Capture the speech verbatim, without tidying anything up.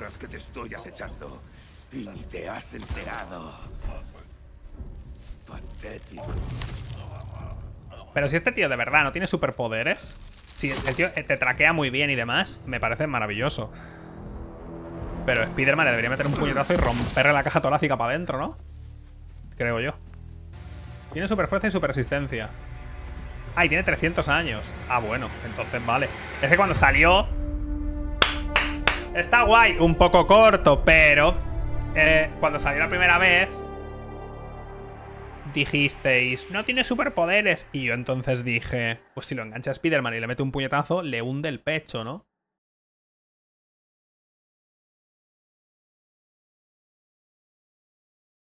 piensas que te estoy acechando y ni te has enterado. Patético. Pero si este tío de verdad no tiene superpoderes, si el tío te traquea muy bien y demás, me parece maravilloso. Pero Spider-Man le debería meter un puñetazo y romperle la caja torácica para adentro, ¿no? Creo yo. Tiene super fuerza y super resistencia. Ah, y tiene trescientos años. Ah, bueno, entonces vale. Es que cuando salió... Está guay, un poco corto, pero... Eh, cuando salió la primera vez... Dijisteis, no tiene superpoderes. Y yo entonces dije, pues si lo engancha a Spider-Man y le mete un puñetazo, le hunde el pecho, ¿no?